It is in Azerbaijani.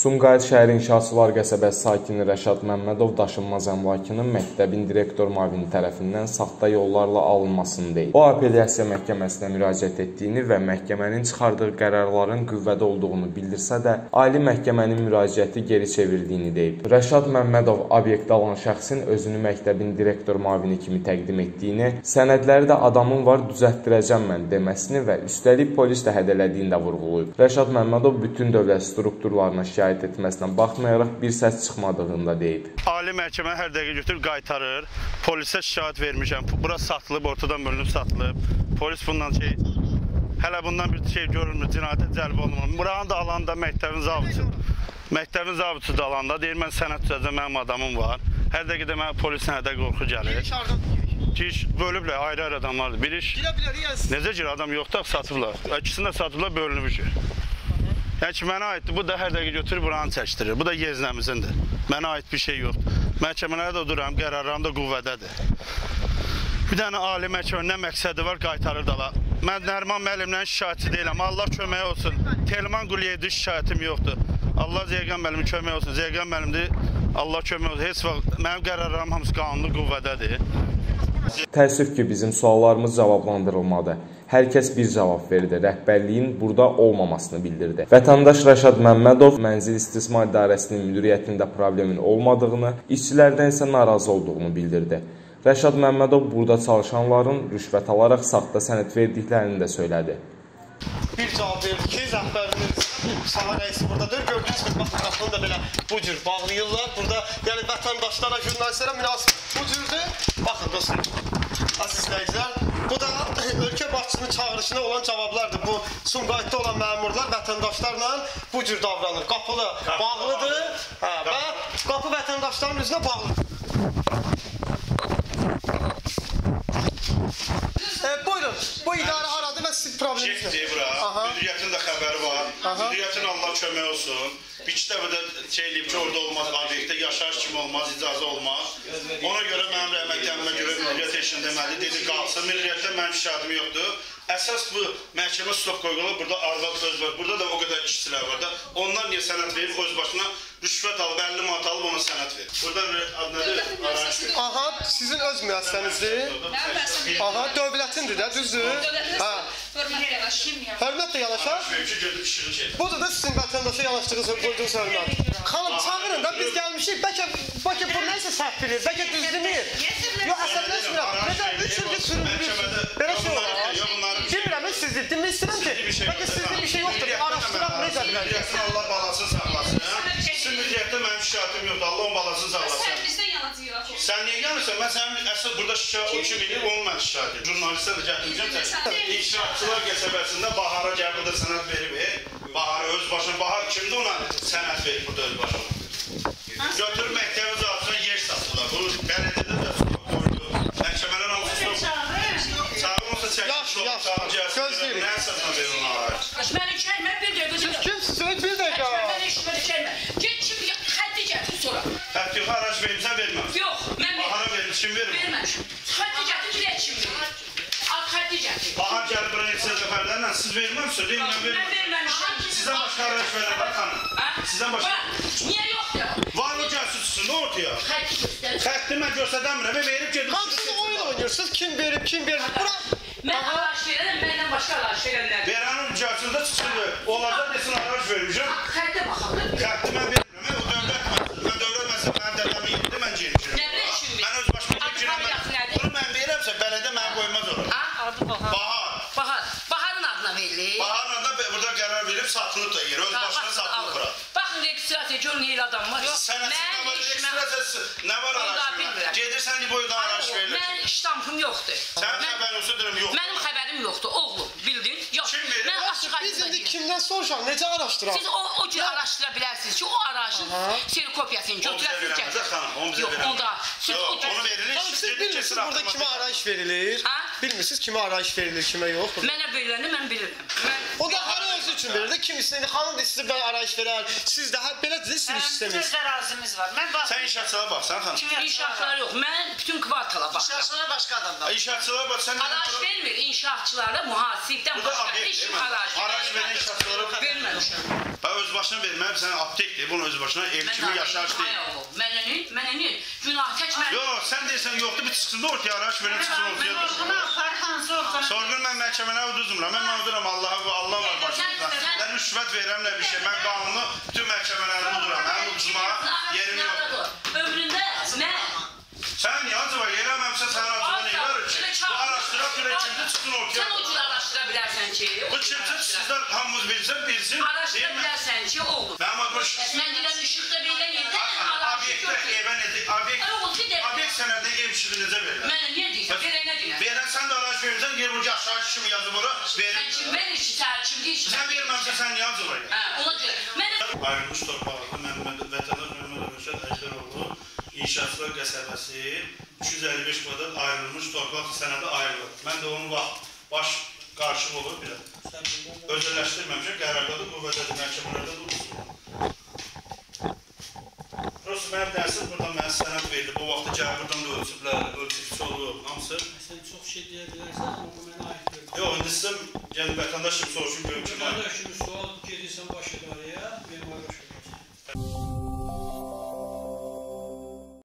Sumqayıt şəhər İnşaatçılar qəsəbəsi sakini Rəşad Məmmədov daşınmaz əmlakının məktəbin direktor müavini tərəfindən saxta yollarla alınmasını deyib. O, apellyasiya məhkəməsinə müraciət etdiyini və məhkəmənin çıxardığı qərarların qüvvədə olduğunu bildirsə də, ali məhkəmənin müraciəti geri çevirdiyini deyib. Rəşad Məmmədov obyektdə alan şəxsin özünü məktəbin direktor müavini kimi təqdim etdiyini, sənədləri də adamın var düzəltdirəcəm mən deməsini və üstəlik polis də hədələdiyini də vurğulayıb. Rəşad Məmmədov bütün dövlət strukturlarına şikayət etməsinə baxmayaraq bir səs çıxmadığını da deyib. Ali məhkəmə hər dəqiqə götürüb qaytarır. Polisə şikayət vermişəm. Bura satılıb, ortadan bölünüb satılıb. Polis bundan hələ bundan bir şey görülmür, cinayətə cəlb olunmur. Buranı da alanda məktəbin zabiti. Məktəbin zabiti da alanda deyir, mən sənət düzəltəcəm, mənim adamım var. Hər dəqiqə də mənə polisin hədə qorxu gəlir. Giriş bölüblər, ayrı-ayrı adamlardır. Bir iş, necə gir, adam yoxdur, satıblar. İkisini də satıblar, bölünmüşür. Yəni ki, mənə aiddir, bu da hər dəqiqə götürür, buranı çəkdirir. Bu da yeznəmizindir. Mənə aid bir şey yoxdur. Məhkəmələrdə də duram, qərarlarım da qüvvədədir. Bir dənə ali məhkəmənin nə məqsədi var, qaytarır da. Mən Nəriman müəllimlə şikayətçi deyiləm. Allah kömək olsun. Telman Quliyevdə şikayətim yoxdur. Allah Zeyqan müəllimin kömək olsun. Zeyqan müəllimdir. Allah kömək olsun. Heç vaxt mənim qərarlarım hamısı qanunlu qüvvədədir. Təəssüf ki, bizim suallarımız cavablandırılmadı. Hər kəs bir cavab verdi, rəhbərliyin burada olmamasını bildirdi. Vətəndaş Rəşad Məmmədov Mənzil İstismar İdarəsinin müdiriyyətində problemin olmadığını, işçilərdən isə narazı olduğunu bildirdi. Rəşad Məmmədov burada çalışanların rüşvət alaraq saxta sənəd verdiklərini də söylədi. Bir cavab verdi ki, rəhbərimiz Saha rəisi buradadır. Gördüyünüz kimi, baxın, qapını da belə bu cür bağlayırlar. Burada, yəni vətəndaşlara, jurnalistlərə münasib bu cürdür. Baxın, dostlar, aziz izləyicilər, bu da ölkə başçısının çağırışına olan cavablardır. Bu Sumqayıtda olan məmurlar vətəndaşlarla bu cür davranır. Qapılı bağlıdır və qapı vətəndaşların üzrə bağlıdır. Buyurun, bu idarə haradır və sizin probleminiz nədir? Müdiriyyətin də xəbəri var. Müdiriyyətin Allah kömək olsun. Bir iki dəfə də deyib ki, orada olmaz, obyektdə yaşayış kimi olmaz, icazə olmaz. Ona görə mənim rəhmətlərimə görə müdiriyyət eşin deməli, dedi, qalsın. Müdiriyyətdə mənim şikayetim yoxdur. Əsas bu məhkəmə stop qoyulur, burada arvad söz var, burada da o qədər işçilər var da. Onlar niyə sənət verib, öz başına rüşvət alıb, 50 manat alıb ona sənət verir. Burada nədir? Arayış verir. Aha, sizin öz müəssisənizdir. Aha, dövlətindir də, düzdür? Hörmətlə yanaşar. Budur da sizin vətəndaşa yanaşdığınız qoyduğunuz hörmət. Xanım, çağırın da biz gəlmişik, bəlkə bu neysə səhv bilir, bəlkə düz demir. Yox, əsəbləşmirəm. Nədən 3 ildir süründürürsünüz? Belə şey olar. Bilmirəm, sizdir. Demək istəyirəm ki, bəlkə sizdə bir şey yoxdur. Araşdıraq, necə biləcəksiniz? Allah balasını sağlasın. Sizin müdiriyyətdə mənim şikayetim yoxdur. Allah onun balasını sağlasın. Sən bizdən yanacaq. Sən niyə gəlmirsən? Mən sənin əsas burada o kim bilir, onun mən şikayət edirəm. Jurnalistlər də gətirmişəm. İnşaatçılar qəsəbəsində Bahara gəl burada sənət verib. Bahara öz başına, Bahar kimdir ona sənət verib burada öz başına? Götürüb məktəbi zabitına yer satdılar. Bu bələdiyyədə də stop qoydu. Məhkəmələr hamısı stop. Çağırmasa çəkmiş, gözləyirik. Nə əsasına verir ona araç? Məni çəkmə, bir dəqiqə. Siz kimsiniz? Bir dəqiqə. Məni işimə çəkmə. Get kimi xətti gətir sonra. Xətti yox, araç verirsən, verməm. Yox, mən verməm. Bahara verir, kim verir? Verməmişim. Xətti gətir, dirək kim verir. Xətti gətir. Bahar gəlib bura neçə dəfələrlə siz verməmsiniz, deyil, mən verməm. Mən verməmişim. Sizdən başqa araç verirlər, xanım. Sizdən başqa. Niyə yoxdur? Var o gəlsin çıxsın, ortaya. Xətti göstər. Xətti mən göstərəmirəm, verib gedim. Xanım, siz oyun oynuyorsunuz, kim verib, kim vermir. Bura. Mən araç verərəm, məndən başqa araç verərlər. Verənin gəlsin də çıxsın, onlardan desin araç vermişəm. Xəttə baxalım. Xətti mən vermirəm, o dövlət məsələsi. Mən dövlət məsələsi, mənim dədəmin yerində mən gelmişim. Nə bilə işin verir? Mən öz başıma girəm. Bunu mən verəmsə, bələdə mən qoymaz ora. Adı Bahar. Bahar. Baharın adına verilir. Baharın adına burada qərar verib satılıb da yer, öz başına satılıb bura. Baxın, registrasiya görün, eyl adam var. Sənəsin registrasiyası nə var araşdırma? Gedirsən Liboydan araş verilir. Mənim iştampım yoxdur. Sənin xəbərin olsa deyirəm, yoxdur. Mənim xəbərim yoxdur, oğlum, bildin? Yox. Kim verir? Mən açıq Biz indi kimdən soruşaq, necə araşdıraq? Siz o cür araşdıra bilərsiniz ki, o aracın serikopiyasını götürəsiniz gətirir. Yox, onda. Yox, onu verilir. Siz bilmirsiniz burada kimə arayış verilir? Bilmirsiniz kimə arayış verilir, kimə yox? Mənə veriləni mən bilirəm. O da hara özü üçün verir də, kimisində indi xanım da sizə belə arayış verər, siz də belədir, sizin iş sisteminiz. Öz ərazimiz var. Mən bax. Sən inşaatçılara baxsan xanım. İnşaatçılar yox, mən bütün kvartala baxıram. İnşaatçılara başqa adamlar. İnşaatçılara bax, sən... Araç vermir, inşaatçılara mühasibdən başqa heç kim araç vermir. Araç verən inşaatçılara verməmişəm. Öz başına verməyib, sən aptekdir, bunu öz başına ev kimi yaşayış deyil. Mənə günah tək mən... Yox, sən deyirsən yoxdur, bir çıxsın da ortaya araç verən çıxsın ortaya. Mən orquna apar, hansı orquna? Sorğun mən məhkəmələrə uduzmuram, mən mağduram, Allah var başımda. Mən rüşvət verirəm nə bir şey, mən qanunu bütün məhkəmələrə uduram, mənim uduzma yerim yoxdur. Ömründə mən... Sən niyə acaba yerəməmsə sən acaba neyə verir ki? Bu araşdıra görə kimdir çıxsın ortaya. Sən o cür araşdıra bilərsən ki... Bu kimdir sizdən hamımız bilsin. Araşdıra bilərsən ki, oldu. Mən deyirəm, işıqda belə yerdən araşıq yoxdur. Obyekt sənədə ev işığı necə verirlər? Mənə niyə deyirsən? Verənə deyirəm. Verən sən də araç verirsən, yer burcu aşağı kimi yazıb ora verir. Sən kim verir ki, sən kim deyirsən? Sən verməmsə sən niyə acaba ya? Ona görə. Ayrılmış torpaqlı vətəndaş Məhəmməd Rəşad Əjdəroğlu İnşaatçılar qəsəbəsi 255 kvadrat ayrılmış torpaq sənədə ayrılır. Mən də onun baş qarşım olur bir də. Özəlləşdirməmişəm, qərardadır, qüvvədədir, məhkəmələrdə durursun. Prosta mənim dərsim buradan mənə sənəd verildi. Bu vaxtda gəlib buradan da ölçüblər, ölçübçü olub, hamısı. Sən çox şey deyə bilərsən, amma mənə aid görür. Yox, indi sizə gəlib vətəndaş kimi soruşun görüm ki, Vətəndaş kimi sual gedirsən baş idarəyə, benim var başa gəlsin.